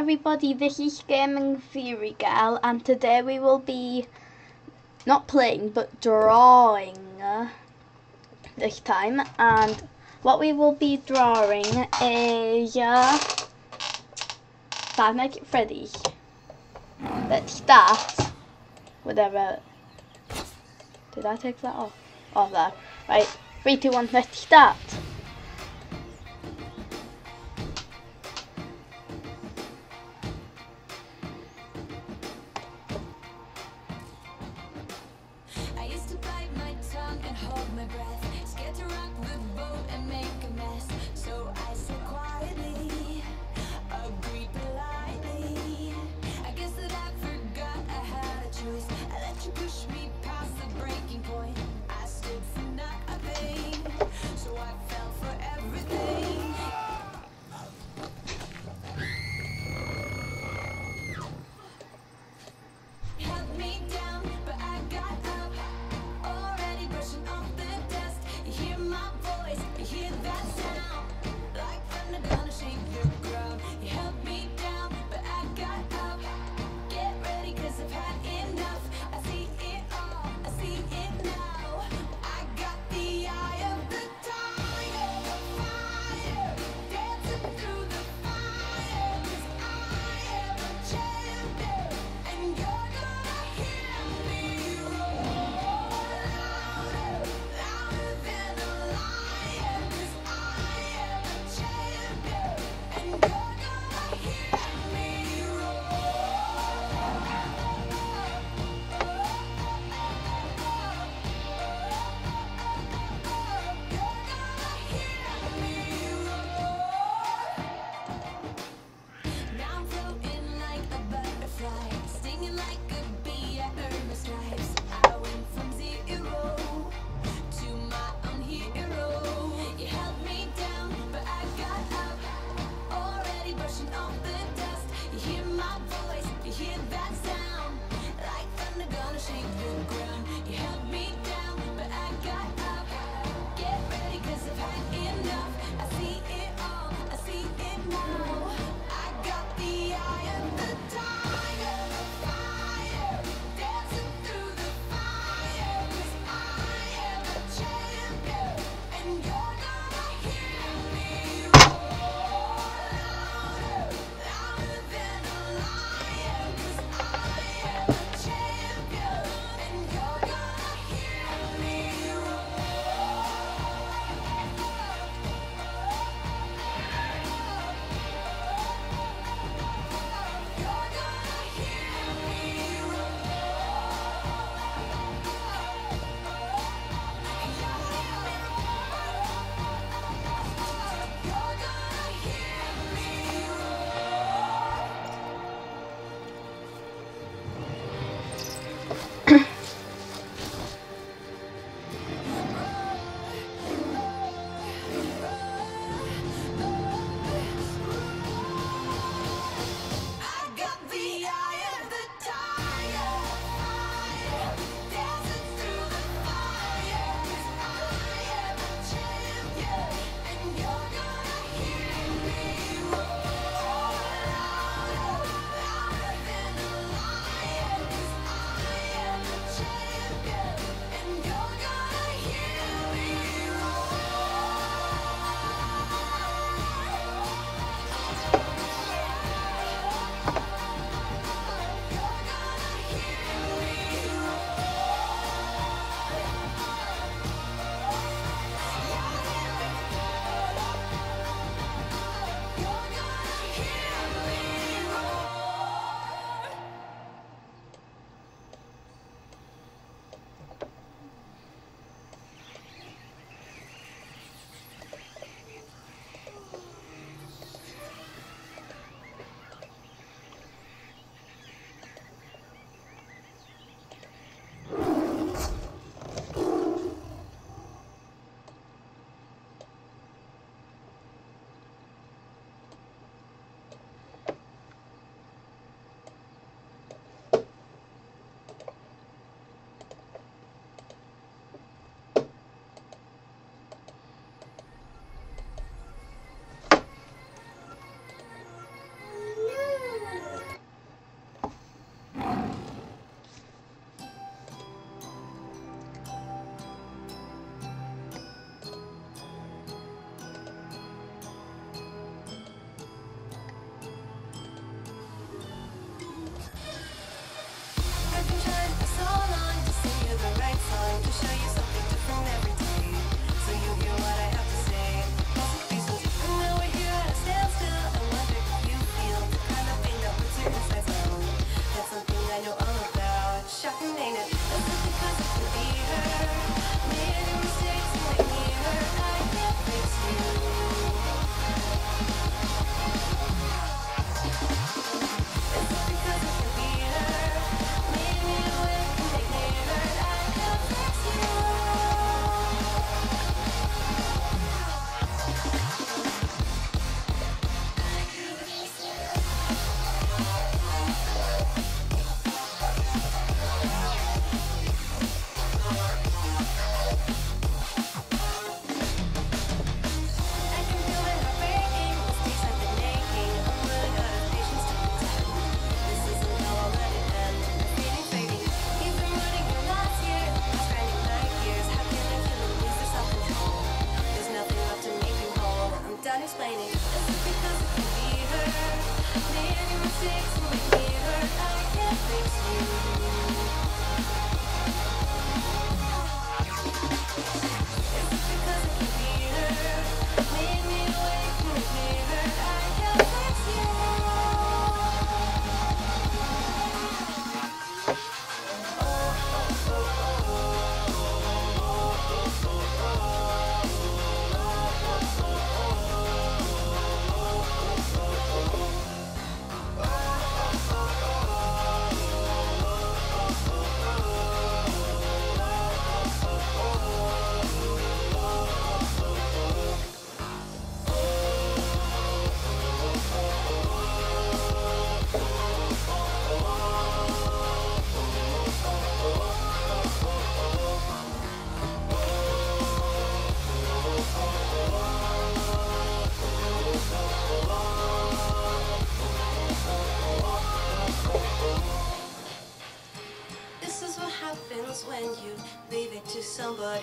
everybody, this is Gaming Theory Girl, and today we will be not playing but drawing this time. And what we will be drawing is Five Nights at Freddy's. Let's start with a. Did I take that off? Oh, there. Right, 3, 2, 1, let's start.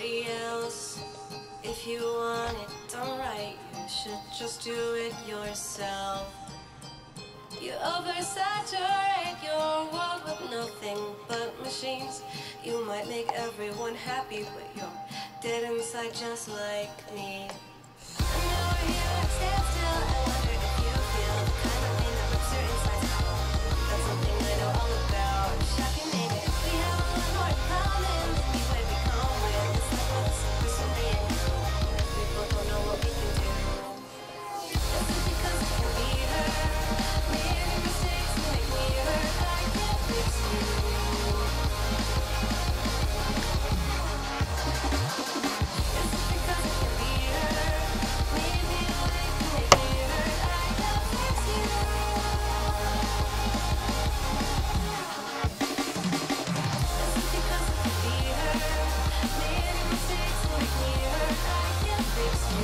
nobody else. If you want it done right, you should just do it yourself. You oversaturate your world with nothing but machines. You might make everyone happy, but you're dead inside just like me. I know we're here, stand still. I wonder if you feel the kind of pain that rips your insides out. That's something I know all about. Shocking, ain't it? We have a lot more in common than you would be common. It's like we're the secret someday and you. We both don't know what we can do. This is because it can be hurt. Many mistakes make me hurt. I can't fix you. This is because it can be hurt. Made me awake, make me hurt. I can't fix you. This is because it can be hurt. Many mistakes make me hurt. I can't fix you.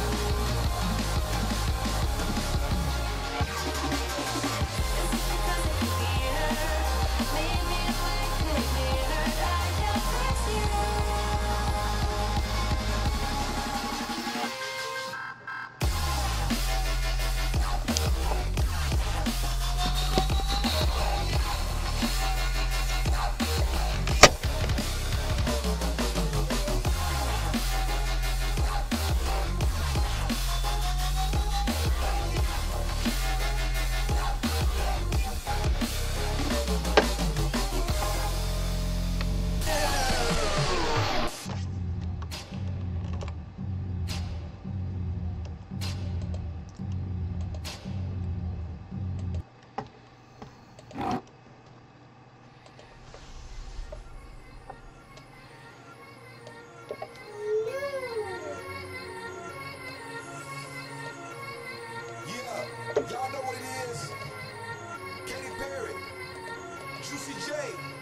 Y'all know what it is. Katy Perry, Juicy J.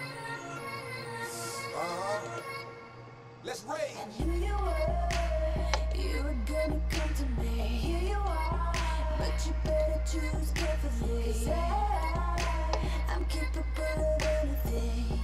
Let's rage. And here you were gonna come to me. And here you are, but you better choose carefully. 'Cause I'm capable of anything,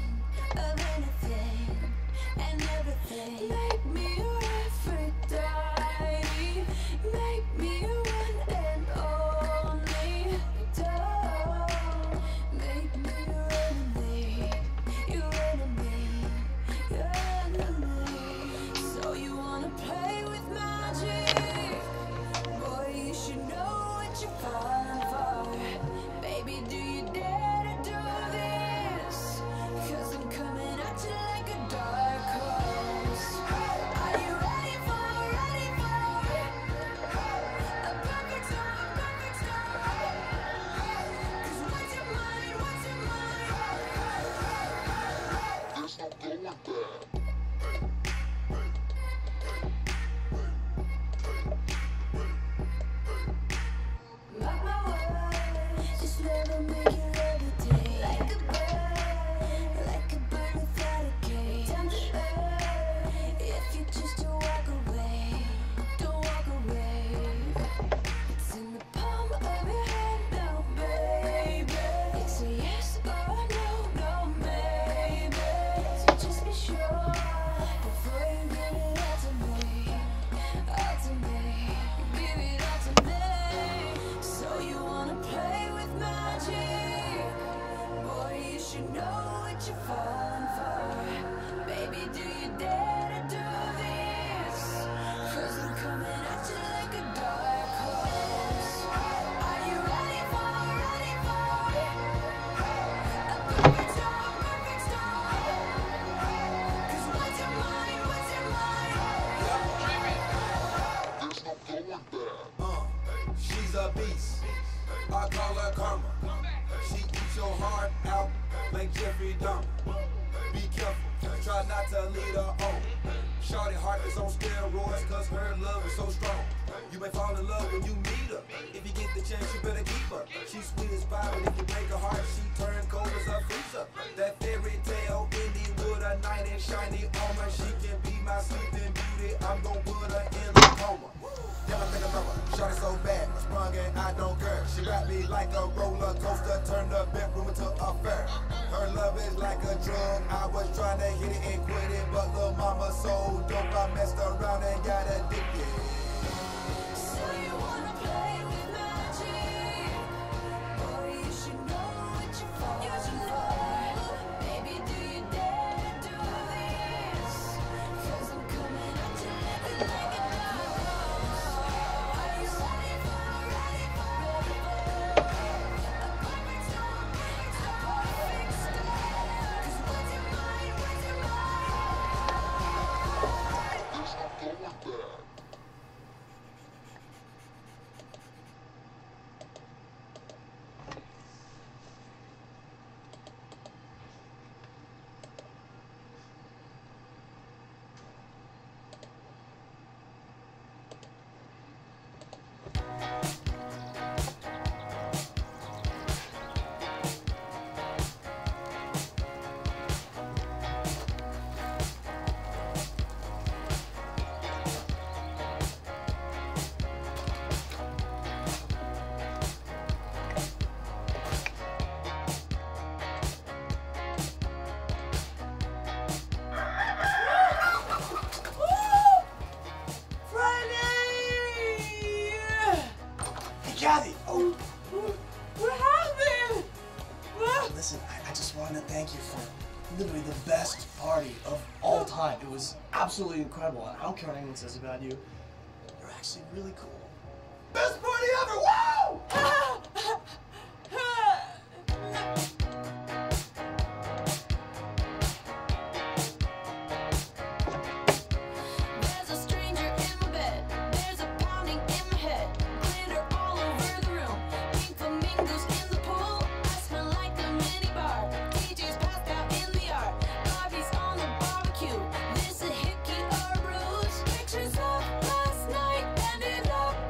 and everything. Make me your Aphrodite, make me your one and only. Don't make me your enemy, your enemy, your enemy. So you wanna play with magic? Boy, you should know what you're falling for. Baby, do you dare to do this? 'Cause I'm coming at you like a dark horse. Are you ready for a perfect storm, perfect storm? 'Cause what's your mind, what's your mind? There's no going back. Mark my words, this love will make you levitate. Like a bird without a cage. Down to earth, if you choose to walk away, don't walk away. It's in the palm of your hand now, baby. It's a yes or no, no, maybe. So just be sure before you give it all to me, all to me. Give it all to me. So you wanna play with magic? Boy, you should know what you're falling for. Baby, do you dare to do this? 'Cause I'm coming at you like a dark horse. Are you ready for a perfect storm, perfect storm? 'Cause what's your mind, what's your mind? There's no going back. She's a beast. I call her karma. She eats your heart out like Jeffrey Dahmer. Be careful, try not to lead her on. Shorty heart is on steroids 'cause her love is so strong. You may fall in love when you meet her. If you get the chance, you better keep her. She's sweet as pie, but if you break her heart, she turns cold as a freezer. That fairy tale ending with a knight in shiny armor. She can be my sleeping beauty. I'm gon' put her in a coma. Yeah, I think I love her. Shorty so bad, I sprung and I don't care. She wrapped me like a roller coaster, turned the bedroom into a fair. Her love is sex like a drug. I was trying to hit it and quit it, but lil' mama so dope, I messed around and got addicted. So you wanna play with magic? Boy, you should know what you're for. Baby, do you dare to do this? 'Cause I'm coming at you like a dose. Are you ready for a perfect storm? Perfect storm. 'Cause what's in mind? What's in mind? Kathy! Oh, What happened? listen, I just wanted to thank you for literally the best party of all time. It was absolutely incredible. I don't care what anyone says about you. You're actually really cool. Best party ever! Wow! There's a stranger in my bed. There's a pounding in my head. Glitter all over the room. Pink flamingos in the pool. I smell like a mini bar. DJ's passed out in the yard. Bobby's on the barbecue. This a hickey or a ruse. Pictures of last night ended up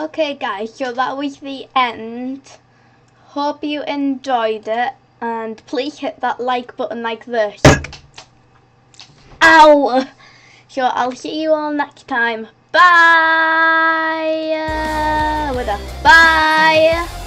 Okay guys, so that was the end. Hope you enjoyed it, and please hit that like button like this. Ow! So I'll see you all next time. Bye! Bye!